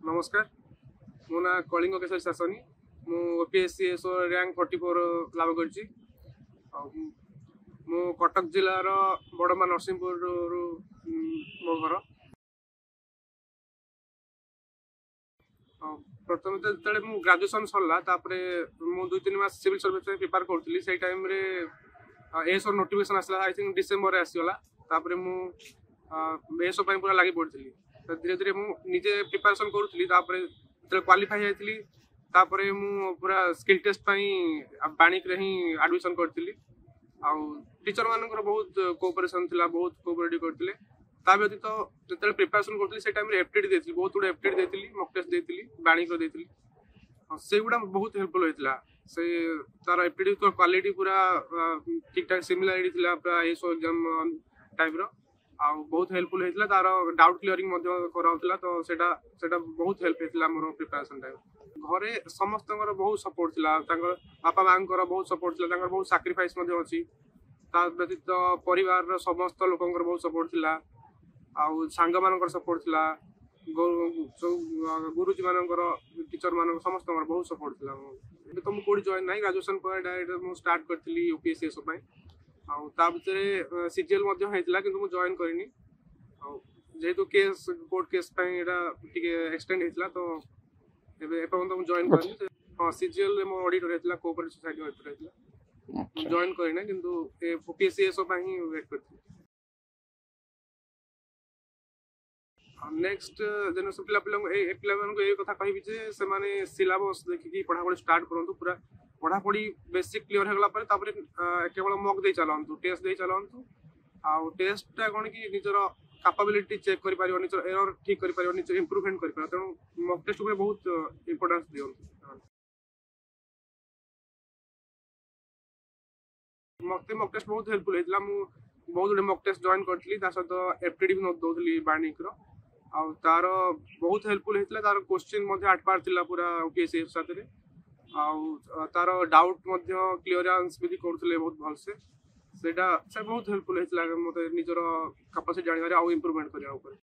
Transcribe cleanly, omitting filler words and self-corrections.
नमस्कार मो ना कलिंग केशरी शासनी मु ओपीएससी एसो रैंक 44 लाभ करछि। मु कटक जिलार बड़मा नरसिंहपुर मो घर। प्रथम जो मु ग्रेजुएशन सरला मु 2-3 मास सिविल सर्विस प्रिपेयर करूली से टाइम रे एसो नोटिफिकेशन आसला आई थिंक डिसेंबर रे आसीगला। तापरे मु एसो पई पूरा लागि पड़थली। धीरे धीरे मु निजे प्रिपरेशन करूली। तापरे जब क्वालिफाई आइतली तापरे मु पूरा स्किल टेस्ट पई बाणिक रे ही एडमिशन करथली। आ टीचर मानकर बहुत कोऑपरेशन थिला, बहुत कोऑपरेटिव करथिले। ता व्यतीत जब प्रिपरेशन करथली से टाइम रे एफटीडी देथली, बहुत गुड एफटीडी देथली, मॉक टेस्ट देथली, बाणिक रो देथली। से गुडा बहुत हेल्पफुल होइतला। से तार एफटीडी तो क्वालिटी पूरा ठीक ठाक सिमिलरिटी थिला पूरा एसो एग्जाम टाइप रो। आ बहुत हेल्पफुल होइतला। तार डाउट क्लियरिंग मध्ये कराउतला तो सेटा बहुत हेल्प होइतला मोर प्रिपरेशन टाइम। घरे समस्तଙ୍କର बहुत सपोर्ट थिला। तांकर बापा मांकर बहुत सपोर्ट थिला। तांकर बहुत सैक्रिफाइस मध्ये अछि। ता व्यतीत परिवार रो समस्त लोकଙ୍କର बहुत सपोर्ट थिला। आ सांग मानकर सपोर्ट थिला। गुरुजी मानकर टीचर मानकर समस्तଙ୍କର बहुत सपोर्ट थिला। तो मु कोडी जॉइन नाही, ग्रेजुएशन पर डायरेक्ट मु स्टार्ट करथिली ओपीएससी एसो पई। आ ता भितरे सीजीएल मध्ये होइतला किंतु मु जॉइन करिनी। आ जेहेतु केस कोर्ट केस पई एटा टिके एक्सटेंड हेतला तो एबे एपन तो जॉइन करनी। हां सीजीएल रे मो ऑडिटर हेतला, कोऑपरेटिव सोसाइटी ऑडिटर हेतला। जॉइन करिना किंतु ओपीएससी एसो पई ही वेट करथि। नेक्स्ट जनरेशन पिला को ए कथा कहबी जे से माने सिलेबस देखि पढ़ा पढ़ी स्टार्ट करंतु। पूरा पढ़ा पढ़ी बेसिक क्लियर हेगला पर तापरे केवल मॉक दे चलंतु, टेस्ट दे चलंतु। आ टेस्ट ता कोन कि निजर कैपेबिलिटी चेक करि पारियो, निजर एरर ठीक करि पारियो, निजर इंप्रूवमेंट करि पारियो। त मॉक टेस्ट ऊपर बहुत इंपोर्टेंस दियंतु। मॉक टेस्ट बहुत हेल्पफुल हेतला। मु बहुत गुड मॉक टेस्ट जॉइन करथली। ता सहित एफटीडी भी नोट दोथली बाणिक रो। आ तार बहुत हेल्पफुल हेतला। तार क्वेश्चन मध्ये 8 पार थिला पूरा ओपीएससी साथ रे। आ तार डाउट मध्ये क्लियरेंस भी करथले बहुत भल से। सेटा से बहुत हेल्पफुल हेतला मते निजर कैपेसिटी जानिबारे आ इंप्रूवमेंट करिया ऊपर।